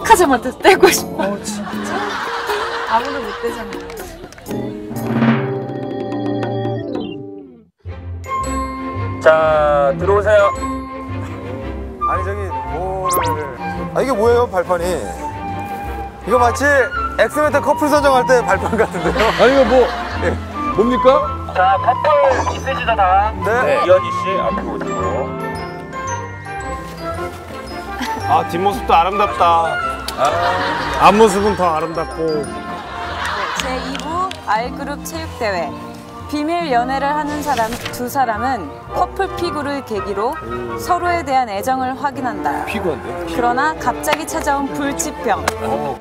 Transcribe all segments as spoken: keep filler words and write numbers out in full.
하자마자 떼고 싶어. 어, 진짜? 아무도 못 떼잖아. 자, 들어오세요. 아니 저기 뭐를 아 이게 뭐예요 발판이? 이거 마치 엑스멘트 커플 선정할 때 발판 같은데요? 아니 이거 뭐 네. 뭡니까? 자, 커플 있으시다 다. 네. 네. 이현희 씨 앞으로 오시고. 아 뒷모습도 아름답다. 아, 앞모습은 더 아름답고. 제이 부 R그룹 체육대회. 비밀 연애를 하는 사람 두 사람은 커플 피구를 계기로 음. 서로에 대한 애정을 확인한다. 피구한데? 그러나 갑자기 찾아온 불치병. 어.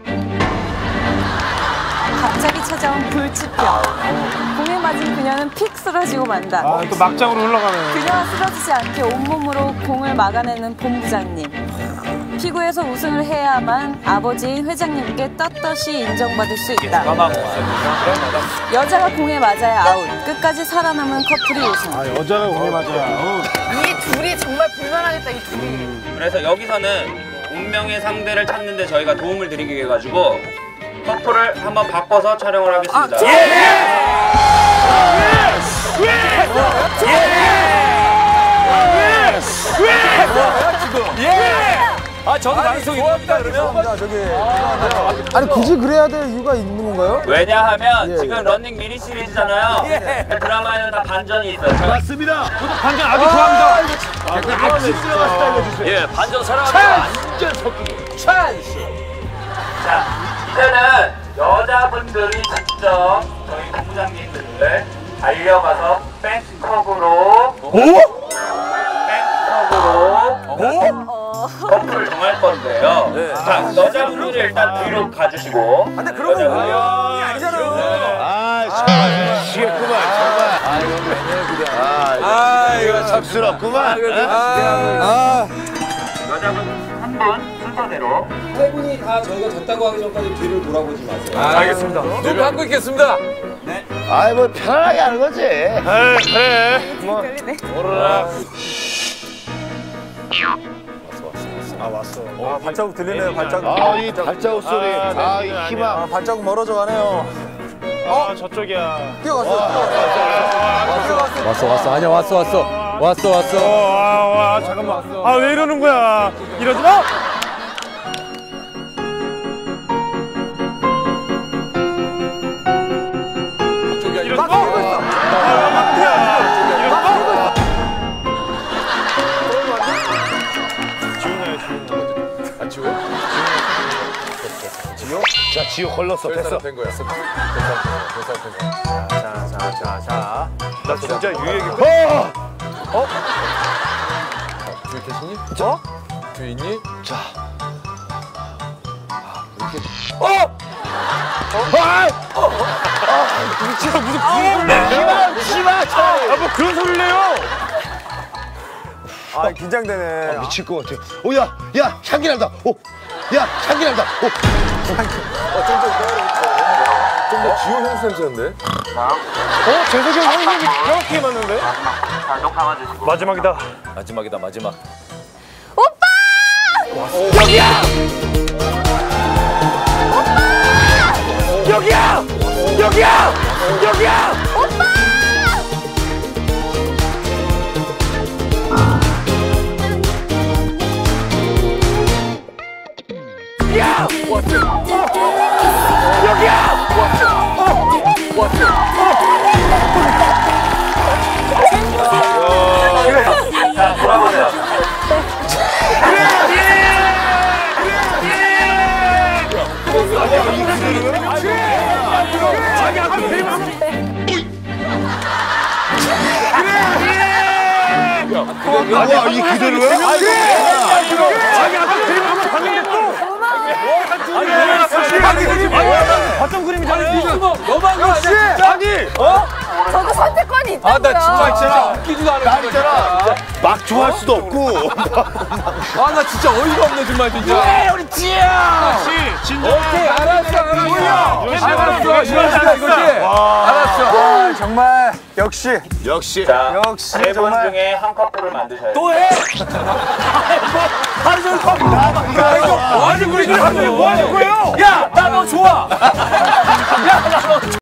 갑자기 찾아온 불치병. 공에 맞은 그녀는 픽 쓰러지고 만다. 아, 또 막장으로 흘러가네. 그녀와 쓰러지지 않게 온몸으로 공을 막아내는 본부장님. 피구에서 우승을 해야만 아버지인 회장님께 떳떳이 인정받을 수 있다. 여자가 공에 맞아야 아웃. 끝까지 살아남은 커플이 우승. 아, 여자가 공에 맞아야 아웃. 이 둘이 정말 볼만하겠다, 이 둘이. 음. 그래서 여기서는 운명의 상대를 찾는데 저희가 도움을 드리기 위해 가지고 커플을 한번 바꿔서 촬영을 하겠습니다. 아, 아, 저도 방송 이겁니다, 그러면? 저기 아니 굳이 그래야 될 이유가 있는 건가요? 왜냐하면 예, 지금 예. 런닝 미니 시리즈잖아요. 예. 드라마에는 다 반전이 있어요. 맞습니다. 저도 반전 아주 좋아합니다. 아, 그 액션 들어가서 알려주세요. 예, 반전 사랑합니다. 완전 섞이기. 찬스! 자, 이제는 여자분들이 직접 저희 본부장님들을 달려가서 백허그로 오? 백허그로 커플을 정할 건데요. 네. 자, 여자분들이 일단 뒤로 가주시고. 근데 그런 거 운명이 아니잖아요. 아, 정말 미치겠구만, 정말. 아, 이거 웬일 그래. 아, 이거 척스럽구만. 아, 여자분 한 분 순서대로. 세 분이 다 저희가 졌다고 하기 전까지 뒤를 돌아보지 마세요. 아, 알겠습니다. 누구 한거 있겠습니다. 네. 아이, 뭐, 편하게 하는 거지. 그래, 그래. 뭐, 오르라. 아, 왔어. 아 발자국 들리네요 발자국. 아, 이 발자국 소리. 아, 아, 네, 이 아니야. 희망. 아 발자국 멀어져 가네요. 아, 저쪽이야. 뛰어갔어요. 뛰어갔어요. 왔어, 왔어. 아니야, 왔어, 왔어. 왔어, 왔어. 어, 와, 와, 잠깐만. 아, 왜 이러는 거야? 이러지 마! 이러지 마! 아, 왜 막대야? 이러지 마! 지훈아야, 지훈아. 아, 지호? 지호? 자, 지호 걸렀어. 됐어. 된 거야. 됐어, 됐어, 됐어. 자, 자, 자, 자. 나 진짜 유얘기 어! 어? 뒤에 계시니? 어? 뒤에 있니? 자. 아, 이렇게. 어! 어? 아! 어! 아! 미치겠어. 무슨 무슨 소리야? 심하, 심하, 차! 아, 뭐 그런 소리를 내요? 아 긴장되네. 아, 미칠 것 같아. 오, 야, 야, 향기 난다. 오, 야, 향기 난다. 오. 좀더 지호 형 냄새인데? 어? 재석이 형 형이 정확히 맞는데? 자, 녹 감아주시고. 마지막이다. 마지막이다, 마지막. 오빠! 여기야! 여기야! 여기야! 여기야! 오빠! 야! 왔어! 여기야! 왔어! 왔어! 그래. 자, 돌아보세요. 자기 아까 데리고 한 번. 와, 이 그대로야? 자기 아까 데리고 한 번 봤는데 또. 아니, 뭐야, 사실 아니, 봤던 그림이잖아요. 너무한 거 아니야, 진짜? 아니, 어? 저도 선택권이 있다고요. 아, 나 정말 진짜 웃기지도 않은 거 있잖아. 막 좋아할 수도 없고. 아, 나 진짜 어이가 없네, 정말, 진짜. 왜, 우리 지야! 씨, 진정. 오케이, 알았어, 알았어. 알았어, 알았어, 이거지. 와. 알았어. 오늘 정말 역시 역시. 자, 역시 세 분 정말. 중에 한 커플을 만드셔야 돼요. 또 해? 하루 종일 커플. 아니 우리 하루 종일 뭐 하는 거예요? 야, 나 너 좋아.